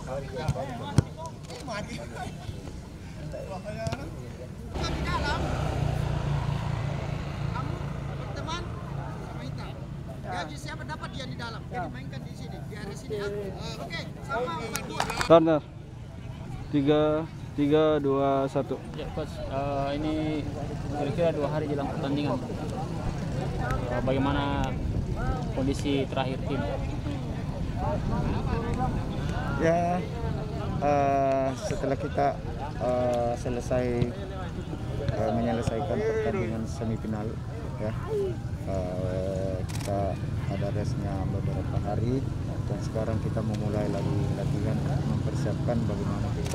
Di dalam, kamu berteman sama Ita. Dia siapa dapat dia di dalam? Dia dimainkan di sini, di area sini ya. Oke, sama 42. Corner. 3, 3, 2, 1. Ya coach, ini kira-kira 2 hari jelang pertandingan. Bagaimana kondisi terakhir tim? Ya, setelah kita selesai menyelesaikan pertandingan semifinal, ya, kita ada restnya beberapa hari dan sekarang kita memulai lagi latihan mempersiapkan bagaimana kita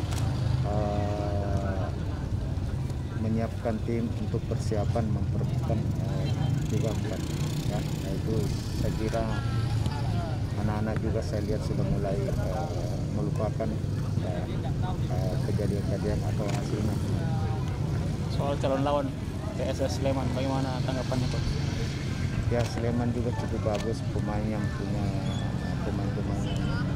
menyiapkan tim untuk persiapan memperebutkan Liga 4, ya. Nah, itu saya kira anak-anak juga saya lihat sudah mulai melupakan kejadian-kejadian atau hasilnya. Soal calon lawan PSS Sleman, bagaimana tanggapannya coach? Ya, Sleman juga cukup bagus, pemain yang punya pemain-pemain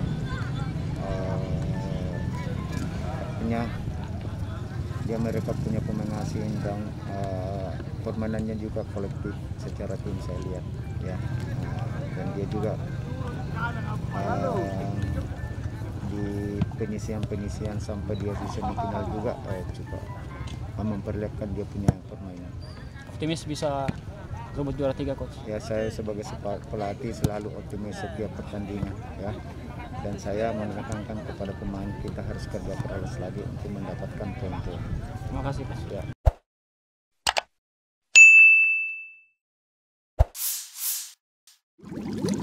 mereka punya pemain asing dan permainannya juga kolektif secara tim saya lihat, ya. Dan dia juga di penyisian sampai dia di semifinal juga cukup memperlihatkan dia punya permainan. Optimis bisa rebut juara 3 coach? Ya, saya sebagai pelatih selalu optimis setiap pertandingan, ya. Dan saya menekankan kepada pemain kita harus kerja keras lagi untuk mendapatkan poin-poin. Terima kasih coach. Ya.